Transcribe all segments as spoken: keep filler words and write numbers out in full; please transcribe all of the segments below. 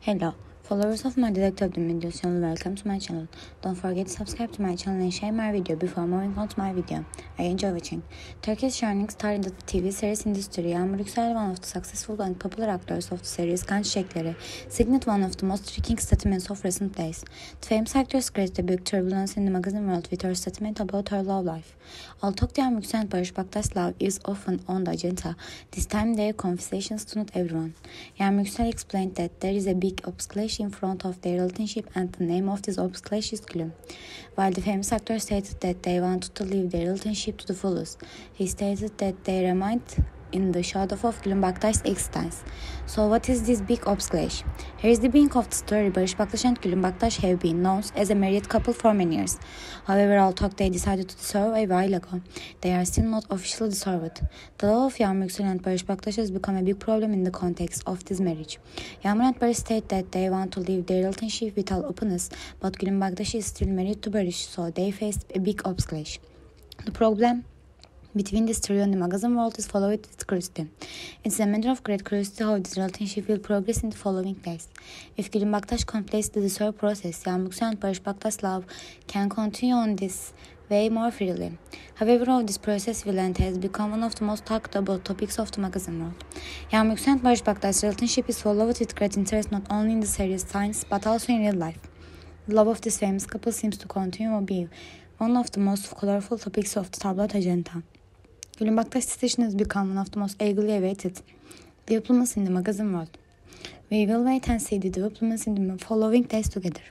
Hello, followers of my Detective Media channel, welcome to my channel. Don't forget to subscribe to my channel and share my video before moving on to my video. I enjoy watching. Turkish Shining star in the T V series industry, Yağmur Yüksel, one of the successful and popular actors of the series Kan Çiçekleri, signed one of the most striking statements of recent days. The famous actress created a big turbulence in the magazine world with her statement about her love life. Although Yağmur Yüksel and Barış Baktaş's love is often on the agenda, this time their conversations to not everyone. Yağmur Yüksel explained that there is a big obstacle in front of their relationship and the name of this obstacle is Gülüm. While the famous actor stated that they wanted to live their relationship to the fullest, he stated that they remained in the shadow of Gülüm Baktaş's existence. So what is this big obstacle? Here is the beginning of the story. Barış Baktaş and Gülüm Baktaş have been known as a married couple for many years. However, although they decided to dissolve a while ago, they are still not officially dissolved. The love of Yağmur Yüksel and Barış Baktaş has become a big problem in the context of this marriage. Yağmur and Barış state that they want to live their relationship with all openness, but Gülüm Baktaş is still married to Barış, so they faced a big obstacle. The problem between this trio in the magazine world is followed with curiosity. It's a matter of great curiosity how this relationship will progress in the following days. If Gülüm Baktaş completes the dissolve process, Yağmur Yüksel and Barış Baktaş's love can continue on this way more freely. However, how this process will end has become one of the most talked about topics of the magazine world. Yağmur Yüksel and Barış Baktaş's relationship is followed with great interest not only in the series science but also in real life. The love of this famous couple seems to continue to be one of the most colorful topics of the tabloid agenda. Gülüm Baktaş's decision has become one of the most eagerly awaited developments in the magazine world. We will wait and see the developments in the following days together.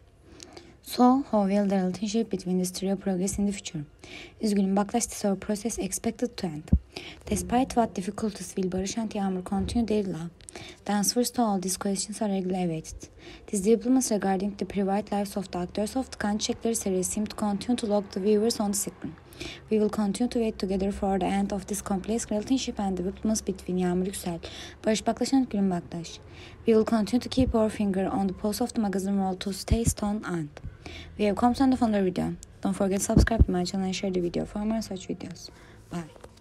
So, how will the relationship between this trio progress in the future? Is Gülüm Baktaş's dissolve process expected to end? Despite what difficulties, will Barış and Yağmur continue their love? The answers to all these questions are eagerly awaited. These developments regarding the private lives of the actors of the Kan Çiçekleri series seem to continue to lock the viewers on the screen. We will continue to wait together for the end of this complex relationship and developments between Yağmur Yüksel, Barış Baktaş and Gülüm Baktaş. We will continue to keep our finger on the pulse of the magazine world to stay tuned and we have come to the end of another video. Don't forget to subscribe to my channel and share the video for more such videos. Bye.